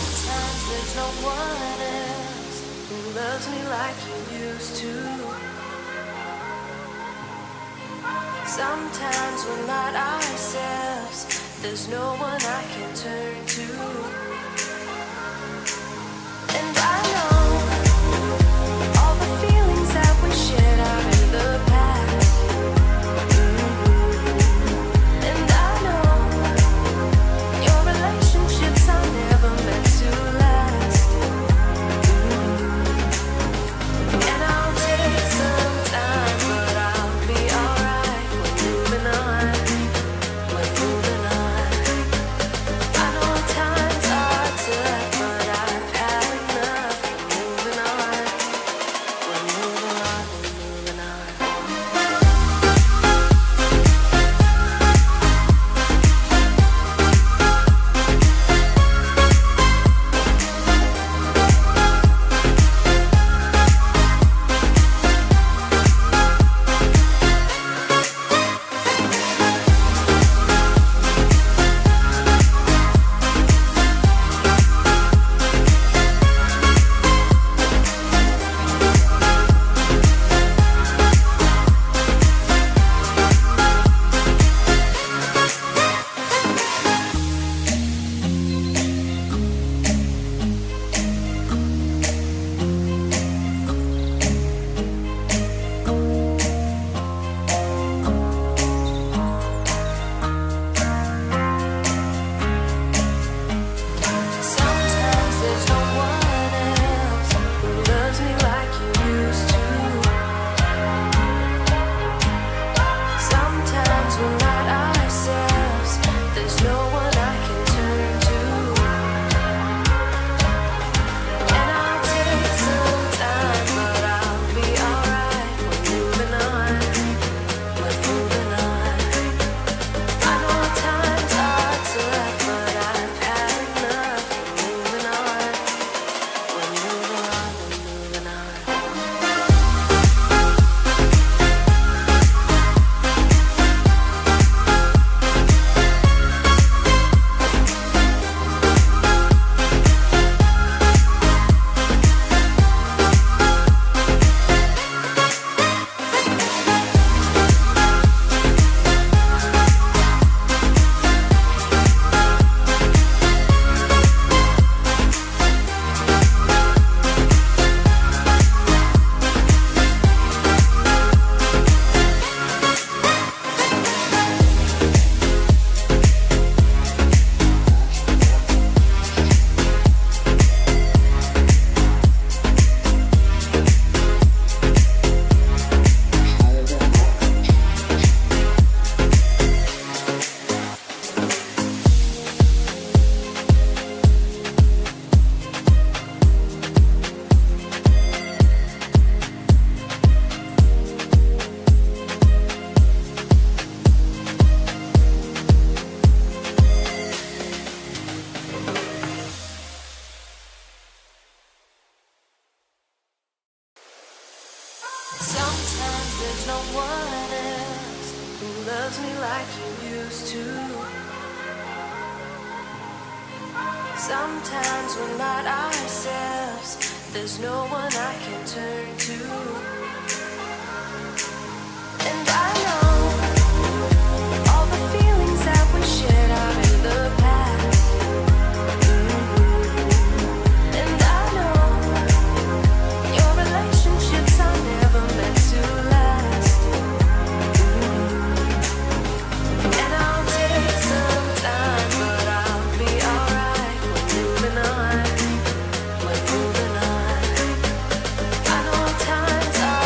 Sometimes there's no one else who loves me like you used to. Sometimes we're not ourselves. There's no one I can turn to. And I know all the feelings that we shared are in the past. And I know your relationships are never meant to last. And I'll take some time, but I'll be alright. We're moving on. We're moving on. I know times are tough, but I've had enough. We're moving on. We're moving on. We're moving on. Sometimes there's no one else who loves me like you used to. Sometimes we're not ourselves. There's no one I can turn to. And I'll take some time, but I'll be alright. We're moving on. We're moving on. I know times are tough, but I've had enough. We're moving on. We're moving on. We're moving on. Sometimes there's no one else who loves me like you used to. Sometimes we're not ourselves. There's no one I can turn to. And I know all the feelings that we shared are in the past. And I know your relationships are never meant to last. And I'll take some time, but I'll be alright. We're moving on. We're moving on. I know times are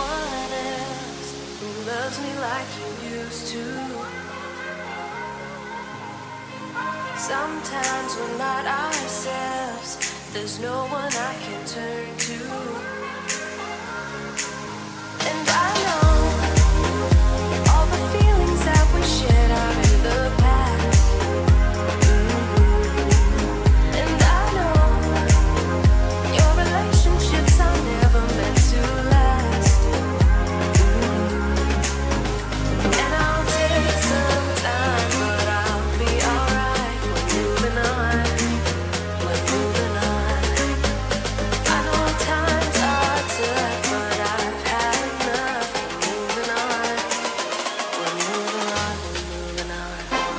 one else who loves me like you used to. Sometimes we're not ourselves. There's no one I can turn to. And I know all the feelings that we shared are in the past. And I know your relationships are never meant to last. And I'll take some time, but I'll be alright. We're moving on. We're moving on. I know times are tough, but I've had enough. We're moving on. We're moving on. We're moving on.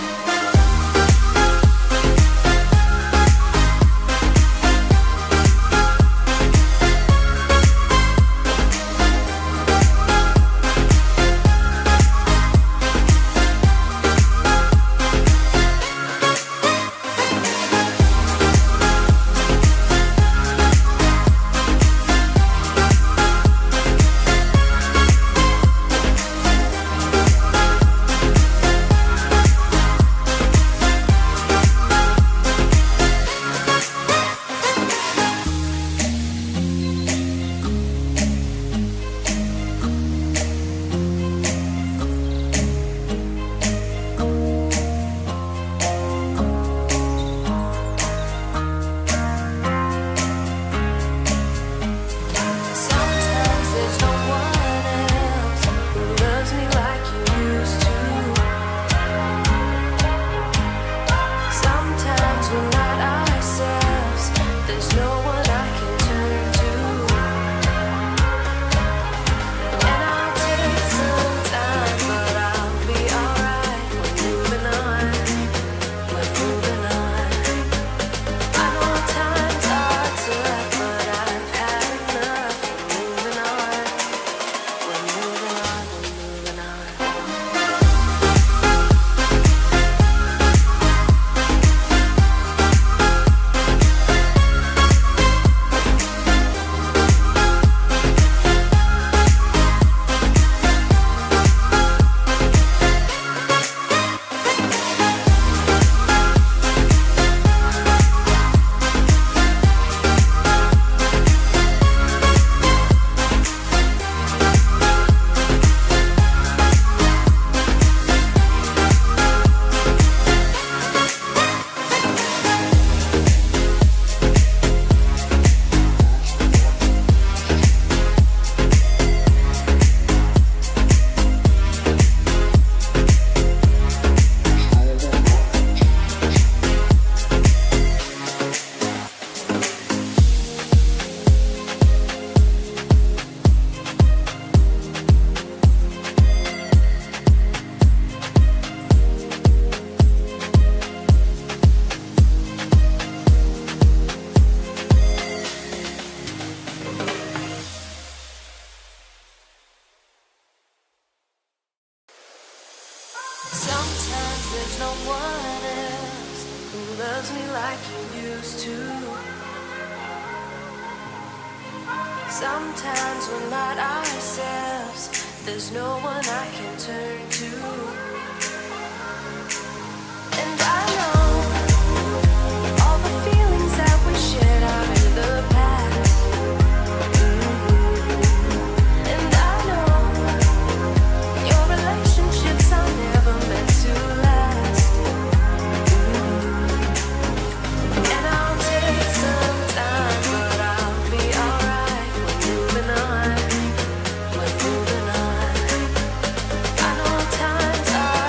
Sometimes there's no one else who loves me like you used to. Sometimes we're not ourselves. There's no one I can turn to. And I'll take some time, but I'll be alright. We're moving on. We're moving on. I know times are tough, but I've had enough. We're moving on. We're moving on. We're moving on. Sometimes there's no one else who loves me like you used to. Sometimes we're not ourselves. There's no one I can turn to. And I know all the feelings that we shared are in the past. And I know your relationships are never meant to last. And I'll take some time, but I'll be alright. We're moving on. We're moving on. I know times are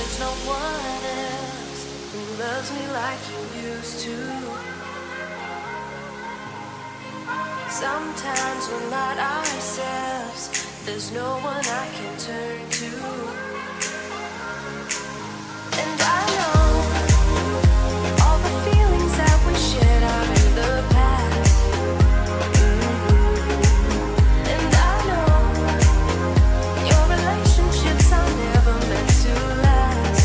there's no one else who loves me like you used to. Sometimes we're not ourselves, there's no one I can turn to. And I know all the feelings that we shared are in the past. And I know your relationships are never meant to last.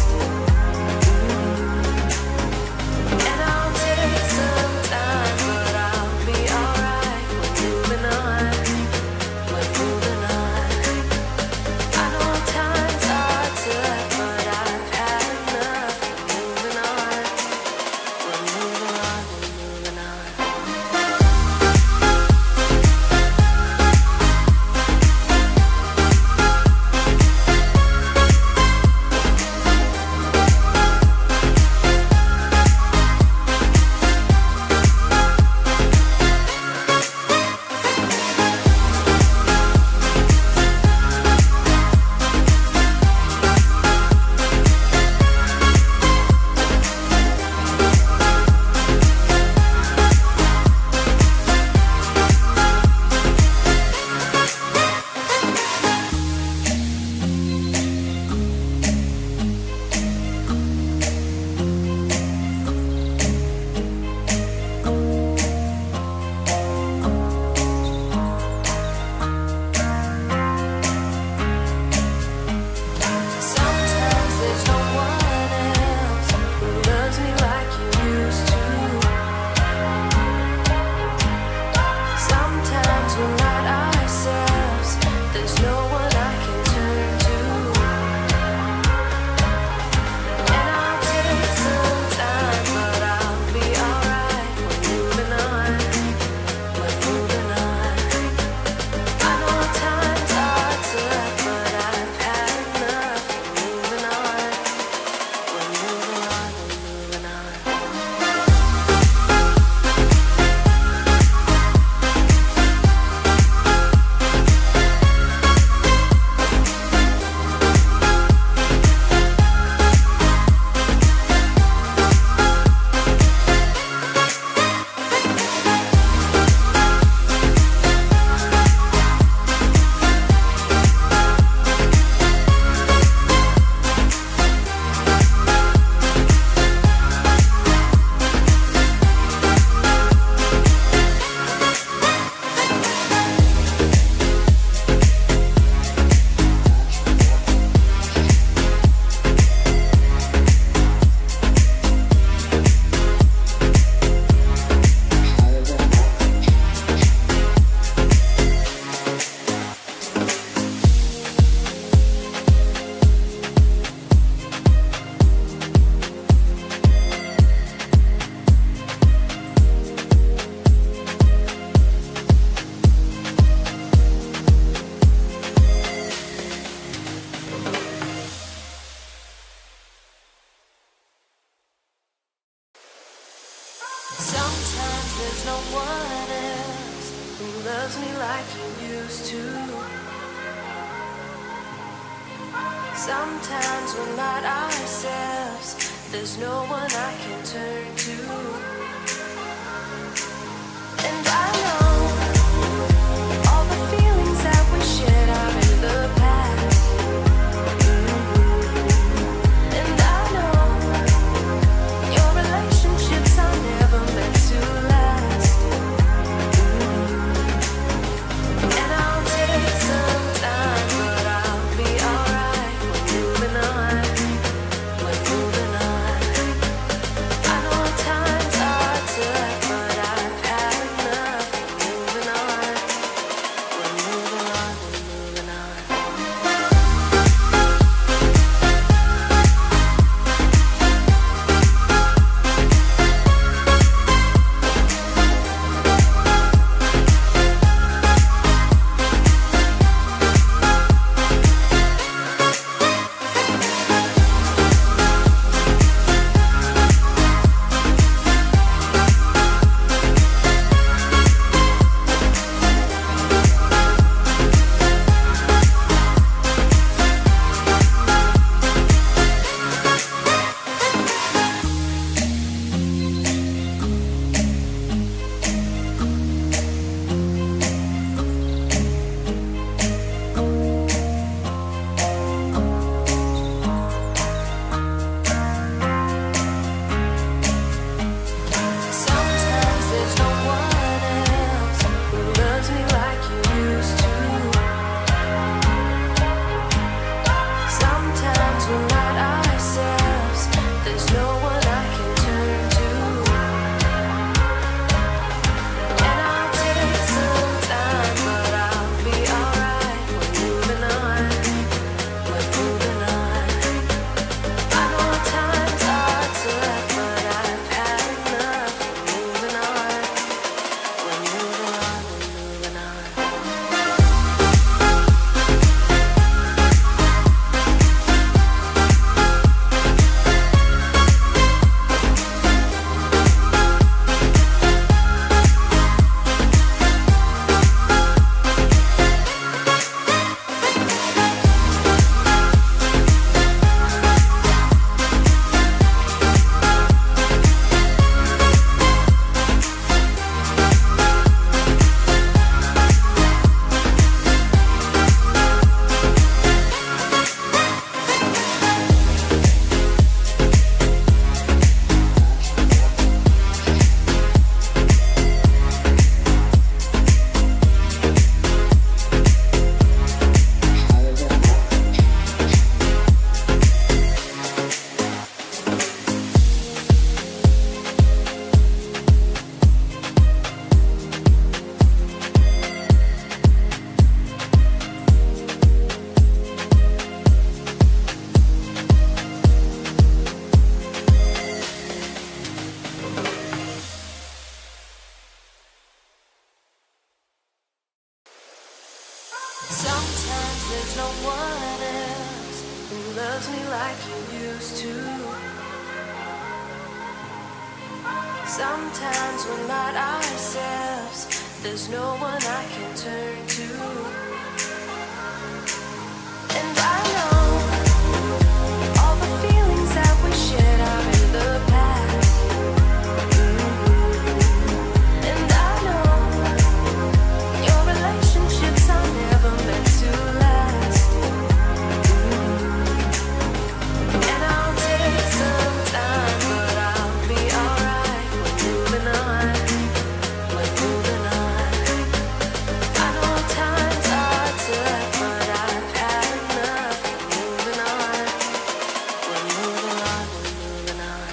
And I'll take some time, but I'll be alright. We're moving on. We're moving on. I know times are tough, but I've had enough. We're moving on. We're moving on. We're moving on. Sometimes there's no one else who loves me like you used to. Sometimes we're not ourselves, there's no one I can turn to. And I'll take some time, but I'll be alright. We're moving on. We're moving on. I know times are tough, but I've had enough. We're moving on. We're moving on. We're moving on. Sometimes there's no one else who loves me like you used to. Sometimes we're not ourselves, there's no one I can turn to. And I know all the feelings that we shared are in the past. And I know your relationships are never meant to last. And I'll take some time, but I'll be alright. We're moving on. We're moving on. I know times are Sometimes there's no one else who loves me like you used to. Sometimes we're not ourselves, there's no one I can turn to. And I know all the feelings that we shared are in the past. And I know your relationships are never meant to last. And I'll take some time, but I'll be alright. We're moving on. We're moving on. I know times are tough, but I've had enough. We're moving on. We're moving on. We're moving on.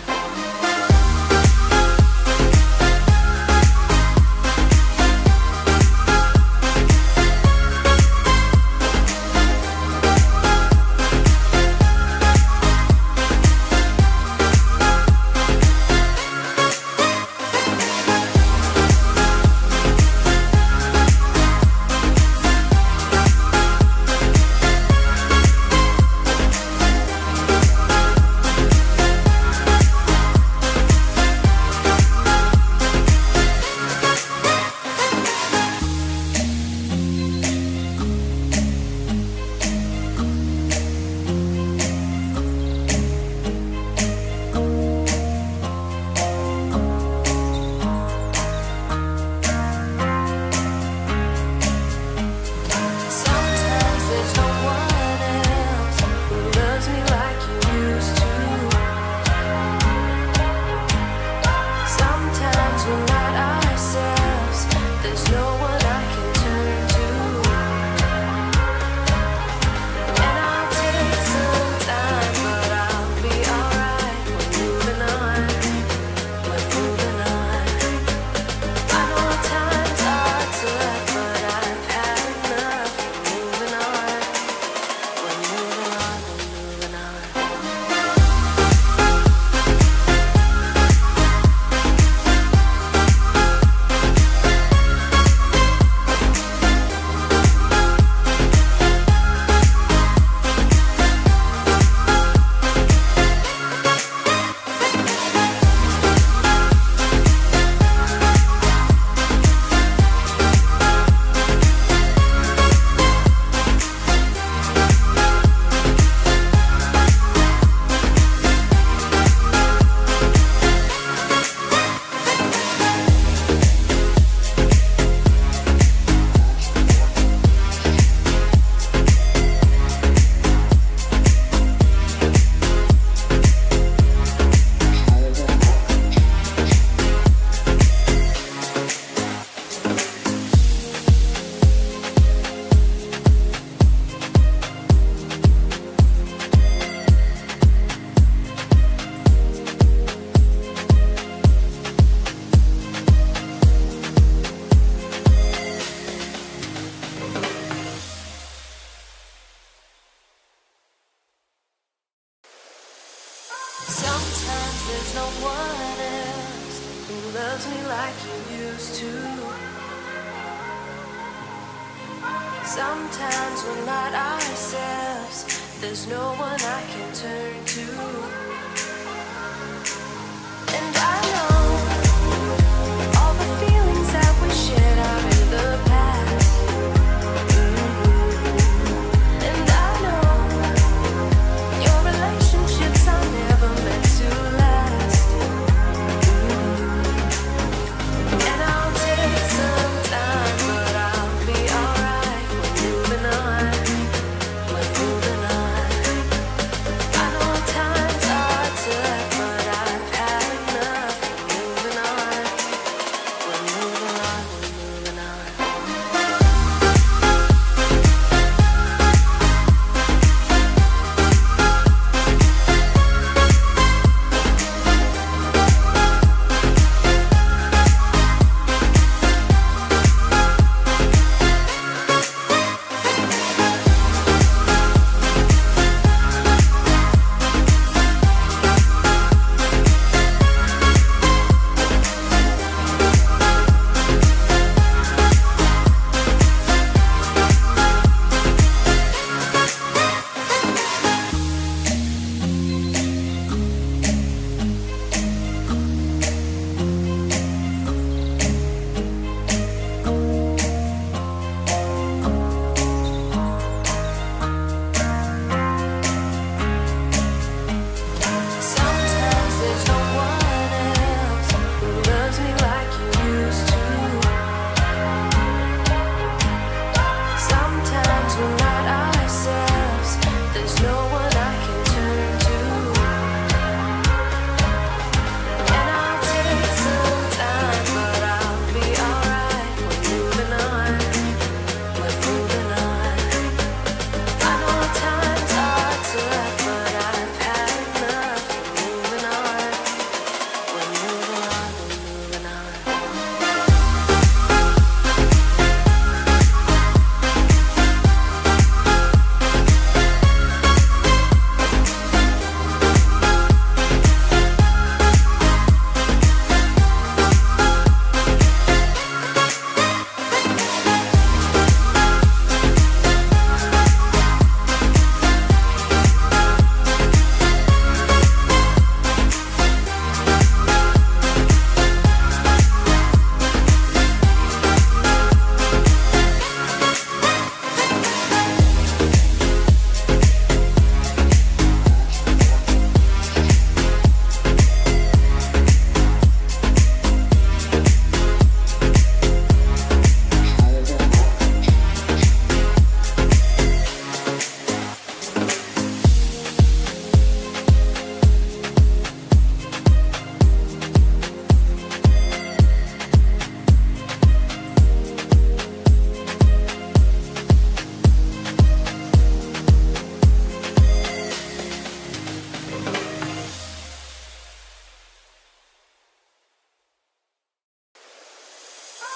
Sometimes there's no one else who loves me like you used to. Sometimes we're not ourselves, there's no one I can turn to. And I'll take some time, but I'll be alright. We're moving on. We're moving on. I know times are tough, but I've had enough. We're moving on. We're moving on. We're moving on. Sometimes there's no one else who loves me like you used to. Sometimes we're not ourselves, there's no one I can turn to. And I know all the feelings that we shared are in the past. And I know your relationships are never meant to last. And I'll take some time, but I'll be alright. We're moving on. We're moving on. I know times are tough, but I've had enough.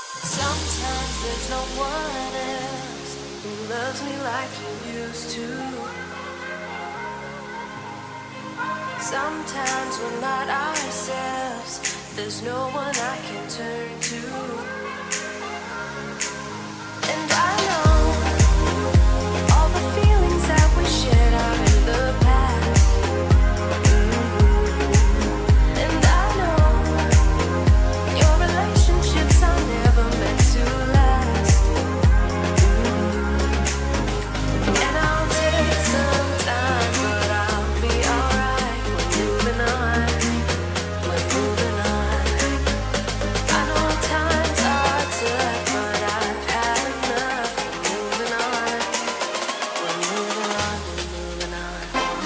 Sometimes there's no one else who loves me like you used to. Sometimes we're not ourselves. There's no one I can turn to. And I know all the feelings that we shared are in the past. And I know your relationships are never meant to last. And I'll take some time, but I'll be alright. We're moving on. We're moving on. I know times are tough, but I've had enough. We're moving on. We're moving on. We're moving on.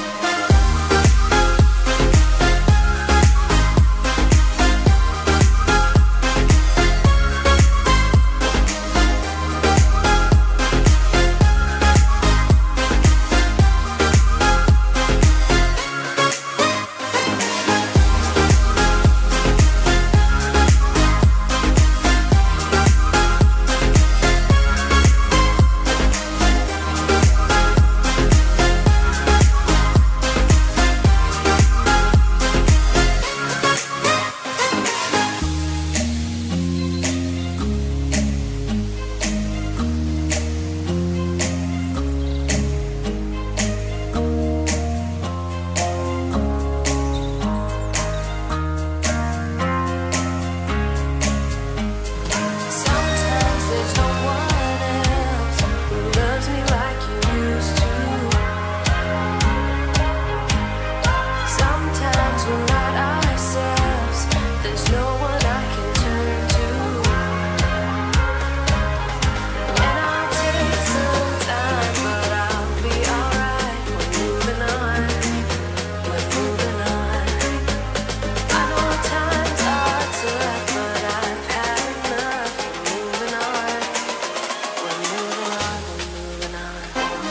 Sometimes there's no one else who loves me like you used to. Sometimes we're not ourselves. There's no one I can turn to. And I'll take some time, but I'll be alright. We're moving on. We're moving on. I know times are tough, but I've had enough. We're moving on. We're moving on. We're moving on.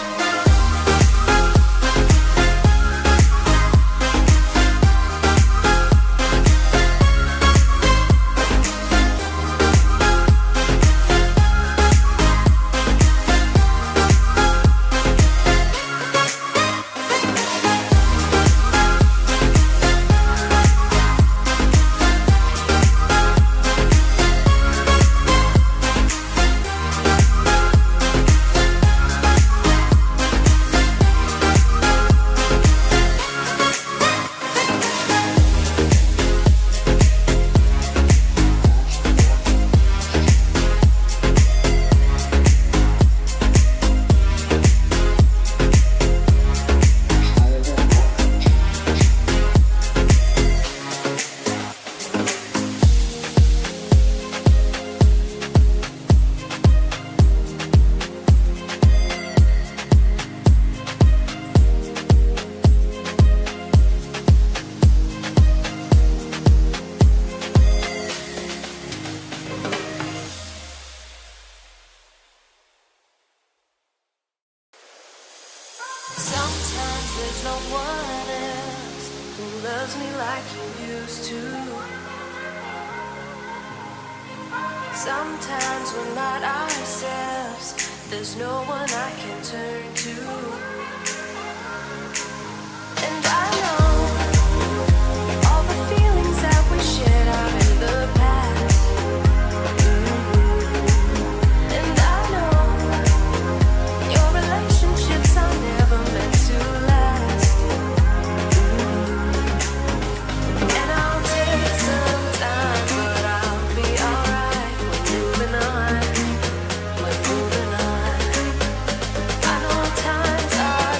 Sometimes there's no one else who loves me like you used to. Sometimes we're not ourselves. There's no one I can turn to. And I know all the feelings that we shared are in the past. And I know your relationships are never meant to last. And I'll take some time, but I'll be alright. We're moving on. We're moving on. I know times are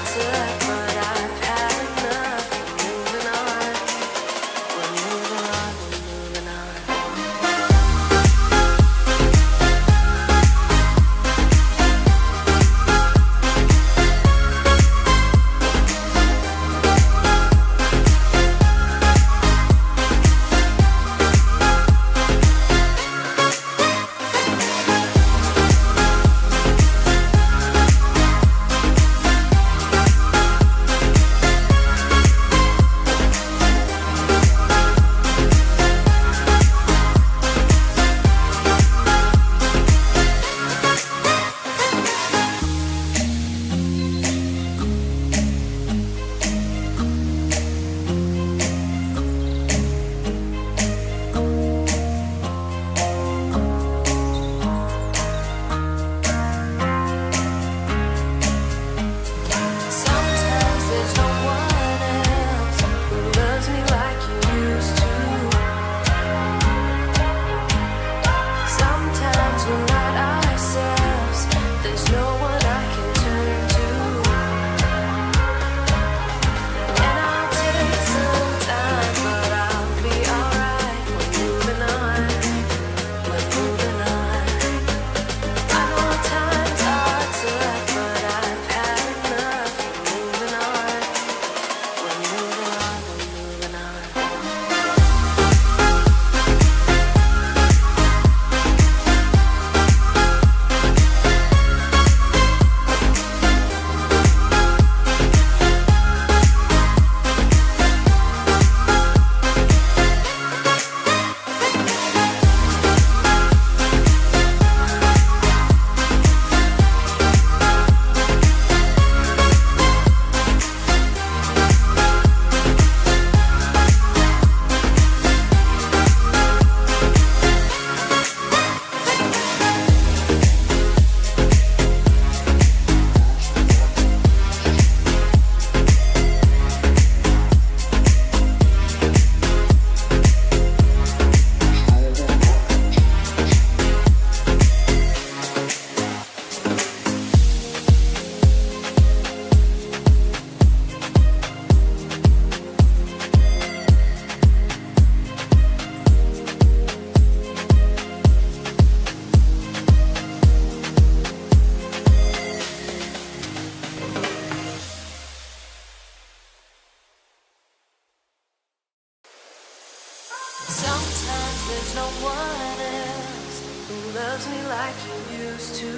loves me like you used to.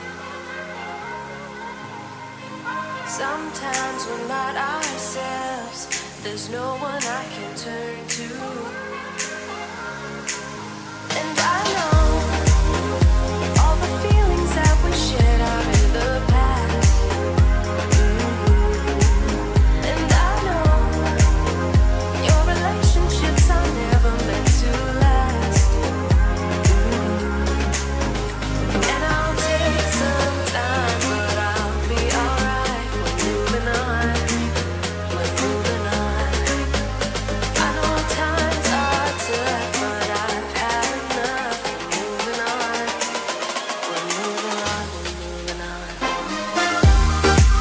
Sometimes we're not ourselves. There's no one I can turn to. And I know all the feelings that we shared are in the past. And I know your relationships are never meant to last. And I'll take some time, but I'll be alright. We're moving on. We're moving on. I know times are tough, but I've had enough. We're moving on. We're moving on. We're moving on.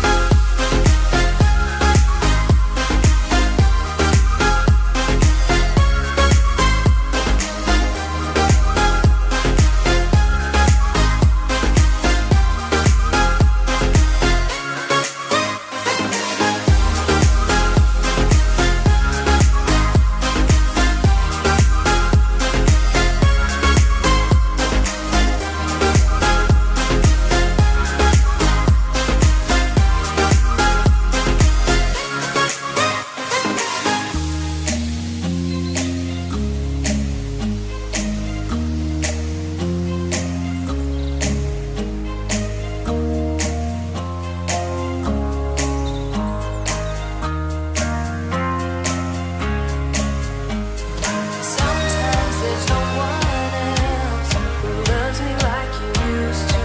Sometimes there's no one else who loves me like you used to.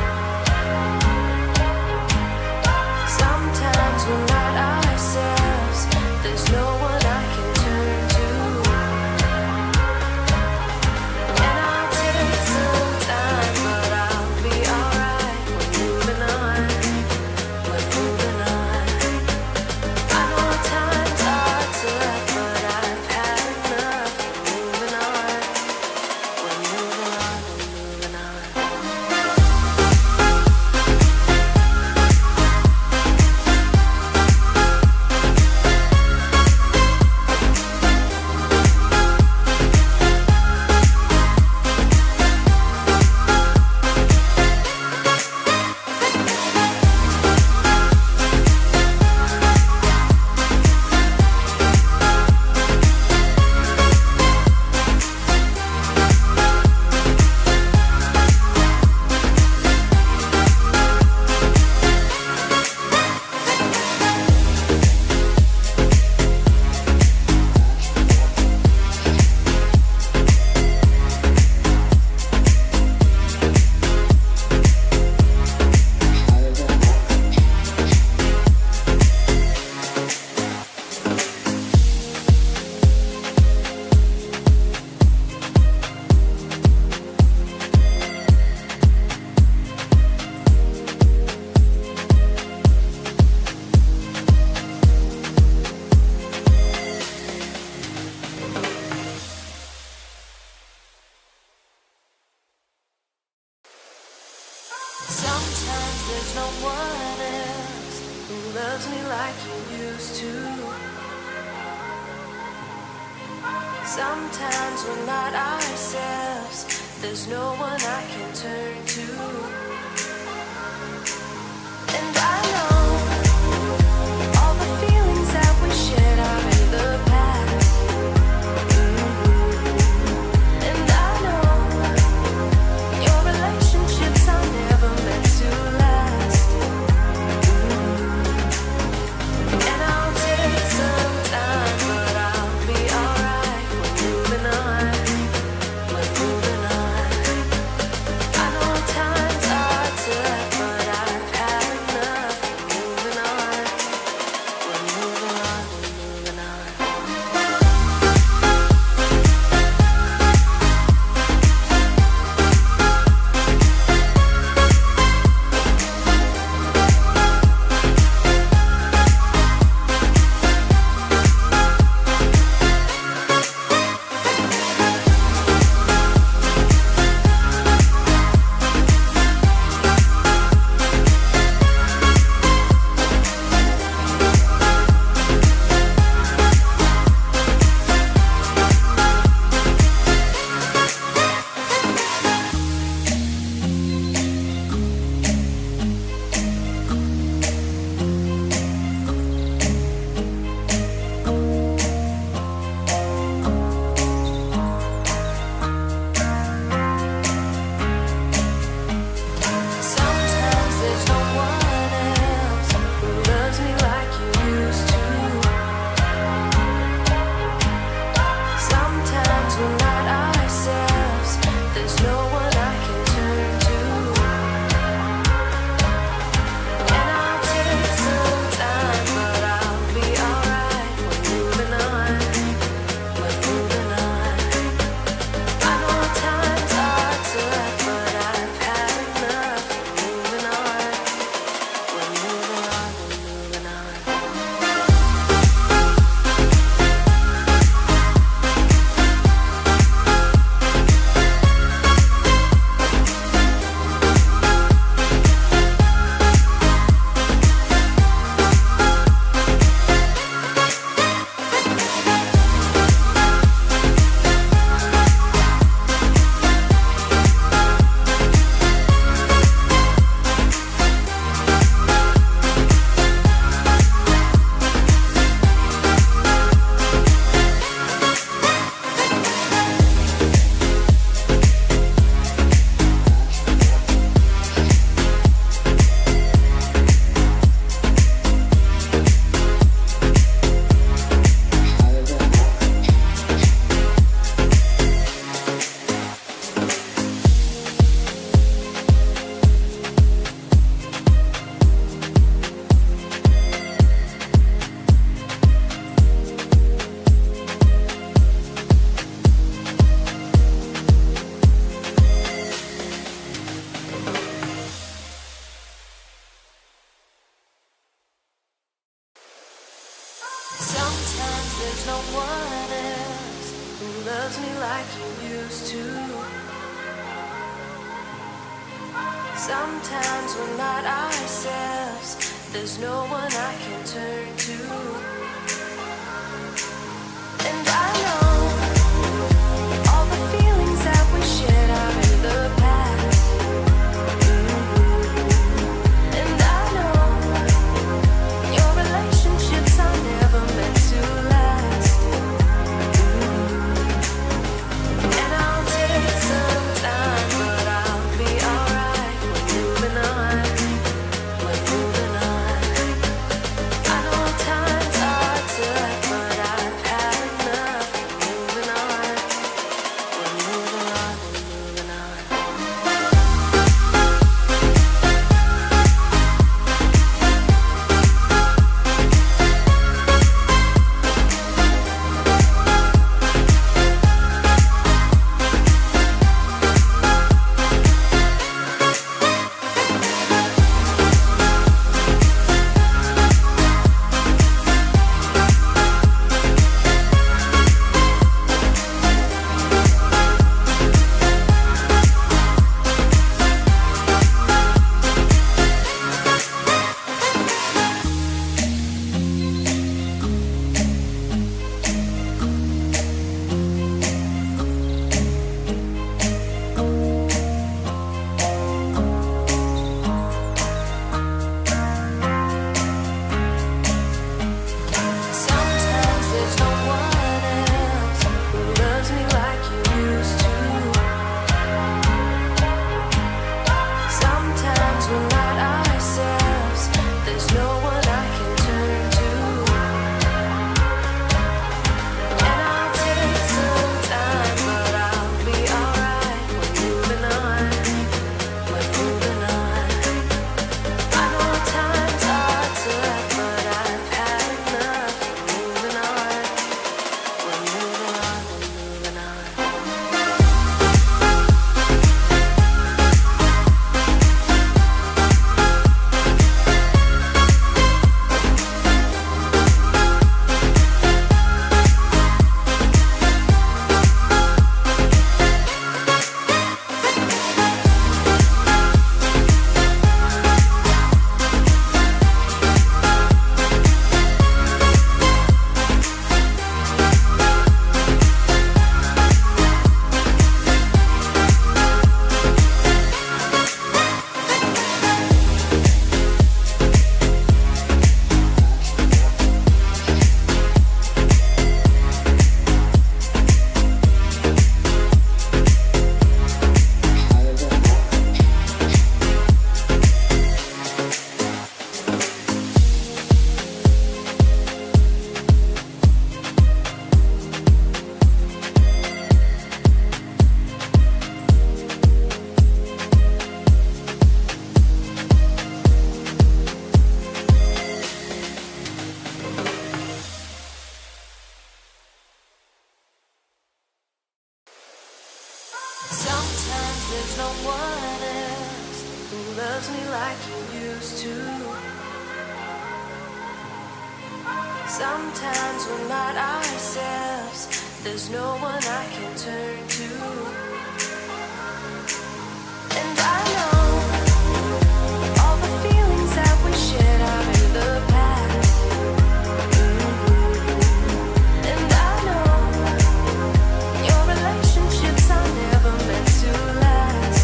Sometimes we're not ourselves. There's no one I can turn to. And I'll take some time, but I'll be alright. We're moving on. We're moving on. I know times are tough, but I've had enough. We're moving on. We're moving on. We're moving on. Sometimes there's no one else who loves me like you used to. Sometimes we're not ourselves. There's no one I can turn to. And I know all the feelings that we shared are in the past. And I know your relationships are never meant to last. And I'll take some time, but I'll be alright. We're moving on. We're moving on. I know times are there's no one else who loves me like you used to. Sometimes we're not ourselves, there's no one I can turn to. And I know all the feelings that we shared are in the past. And I know your relationships are never meant to last. And I'll take some time, but I'll be alright. We're moving on. We're moving on. I know times are tough, but I've had enough. We're moving on. We're moving on. We're moving on. Sometimes there's no one else who loves me like you used to. Sometimes we're not ourselves, there's no one I can turn to. And I'll take some time, but I'll be alright. We're moving on. We're moving on. I know times are tough, but I've had enough. We're moving on. We're moving on. We're moving on. Sometimes there's no one else who loves me like you used to. Sometimes we're not ourselves, there's no one I can turn to. And I know all the feelings that we shared are in the past. And I know your relationships are never meant to last.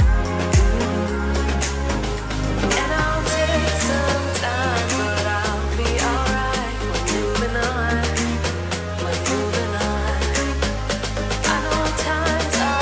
And I'll take some time, but I'll be alright. We're moving on. We're moving on. I know times are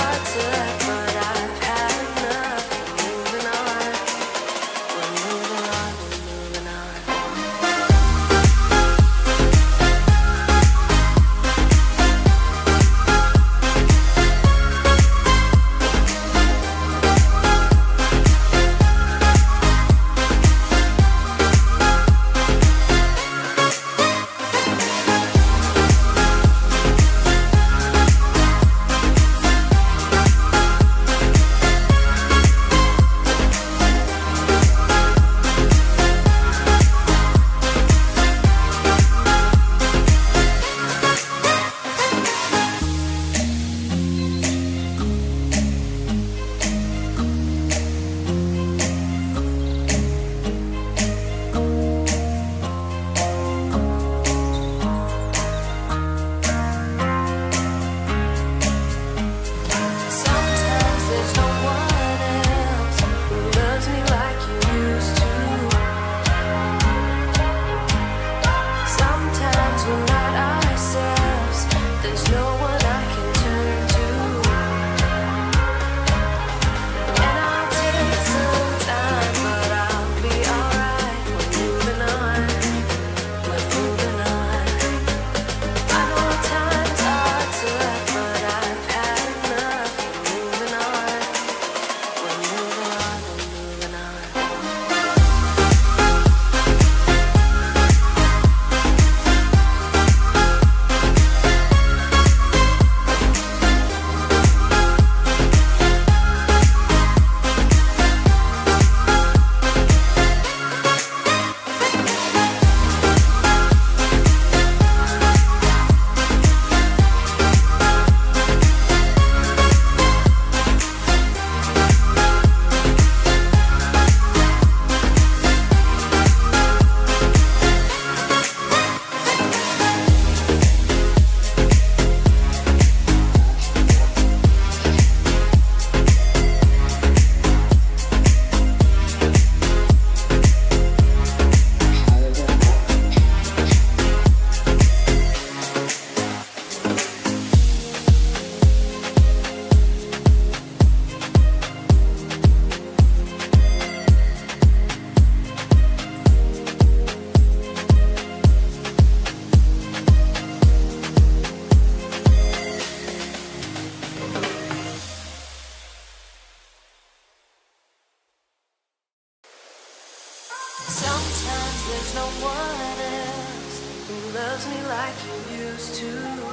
Sometimes there's no one else who loves me like you used to.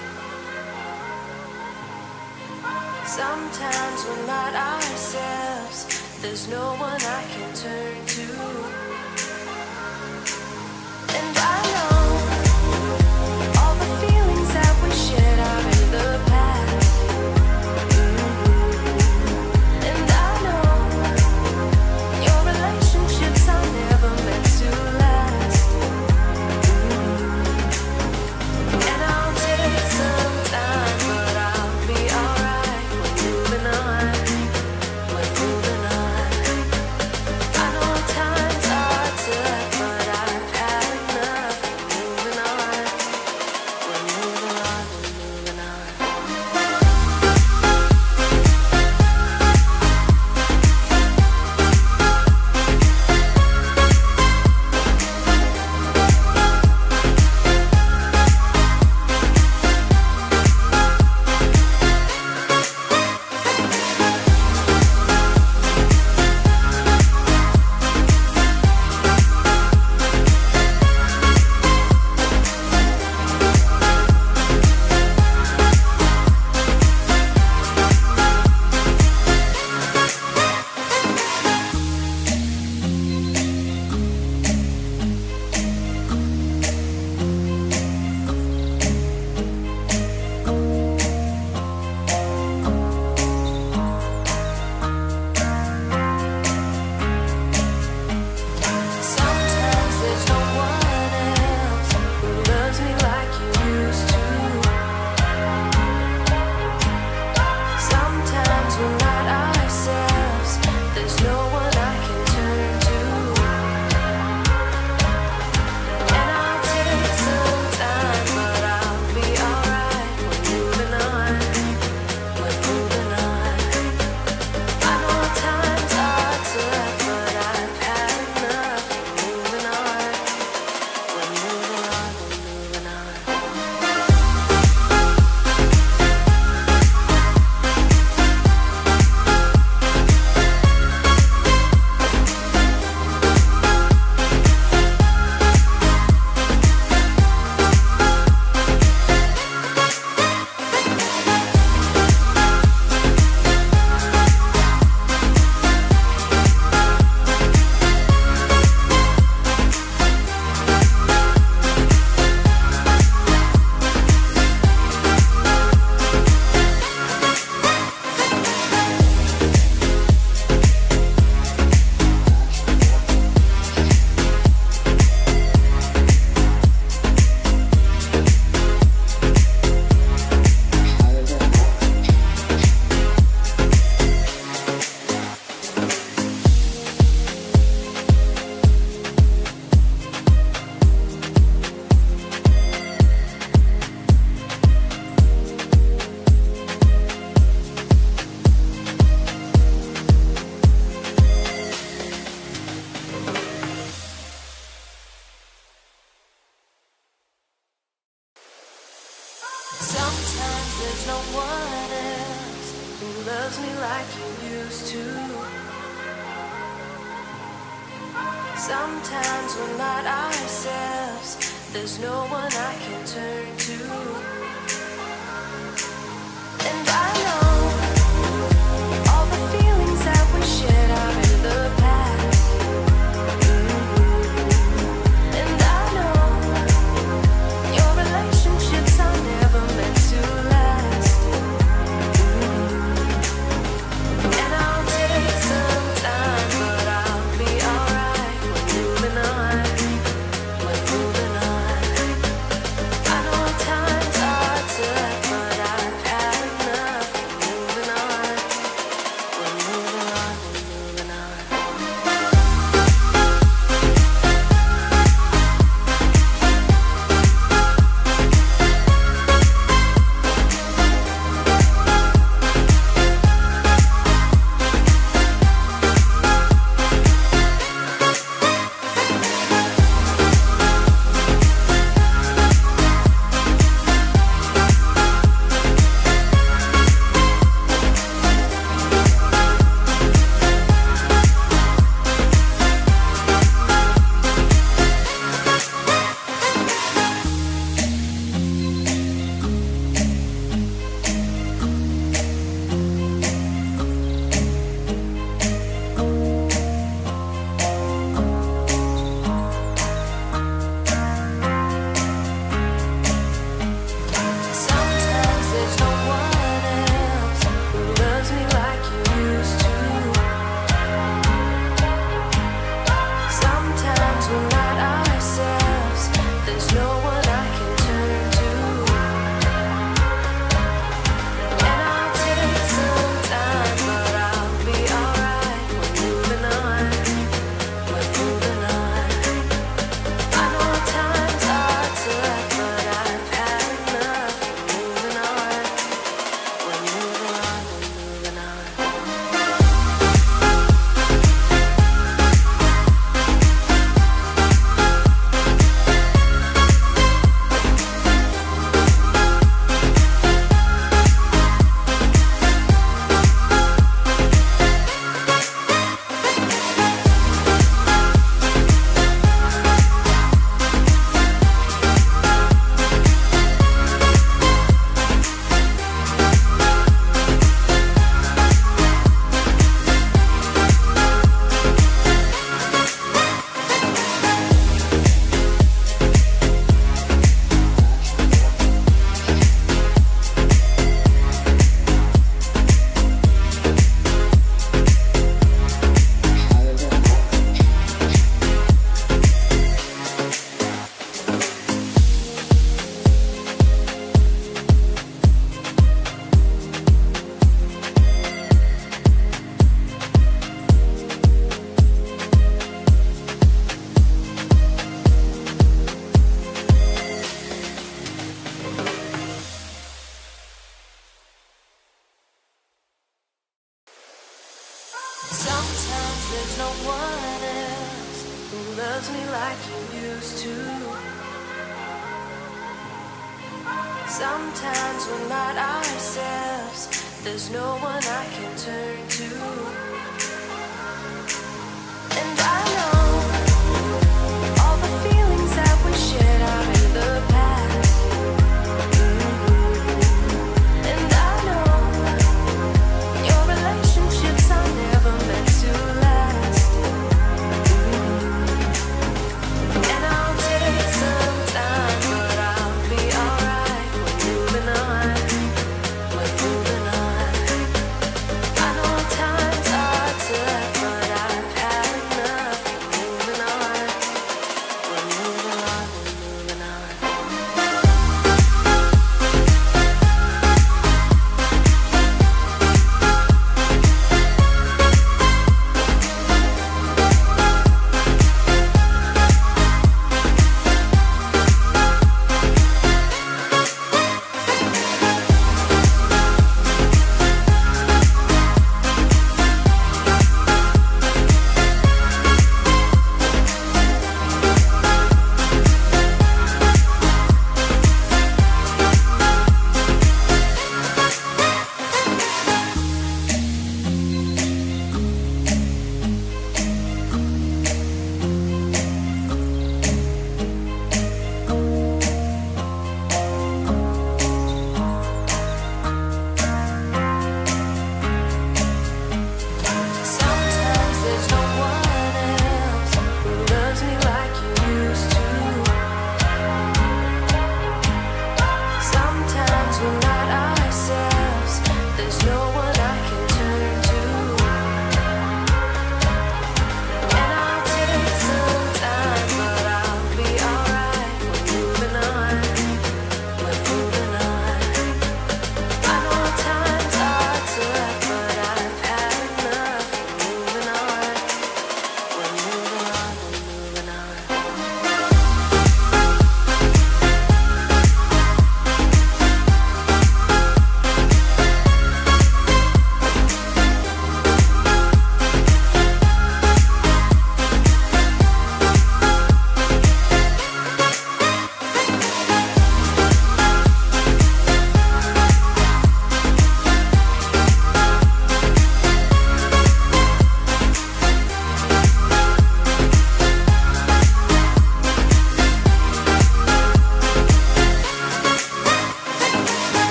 Sometimes we're not ourselves. There's no one I can turn to. And I know all the feelings that we shared out in the past. And I know your relationships are never meant to last. And I'll take some time, but I'll be alright. We're moving on. We're moving on. I know times are tough, but I've had enough. We're moving on. We're moving on. We're moving on. Sometimes there's no one else who loves me like you used to. Sometimes we're not ourselves. There's no one I can turn to. And I'll take some time, but I'll be alright. We're moving on. We're moving on. I know times are tough, but I've had enough. We're moving on. We're moving on. We're moving on. Sometimes there's no one else who loves me like you used to. Sometimes we're not ourselves. There's no one I can turn to. And I know all the feelings that we shared out in the past. And I know your relationships are never meant to last. And I'll take some time, but I'll be alright. We're moving on. We're moving on. I know times are Sometimes there's no one else who loves me like you used to. Sometimes we're not ourselves. There's no one I can turn to.